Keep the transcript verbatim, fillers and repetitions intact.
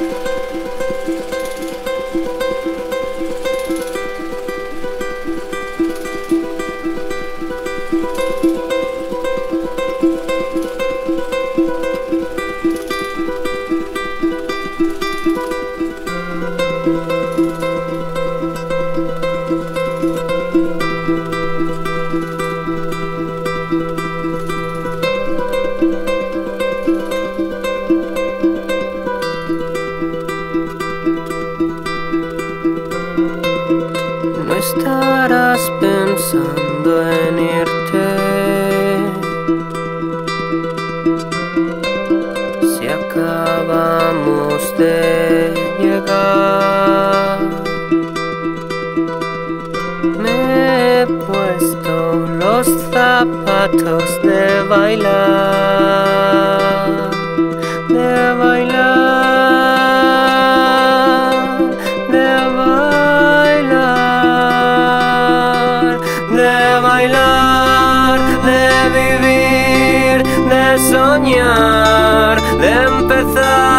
No estarás pensando en irte si acabamos de llegar. Me he puesto los zapatos de bailar, de bailar, de bailar, de bailar, de vivir, de soñar, de empezar.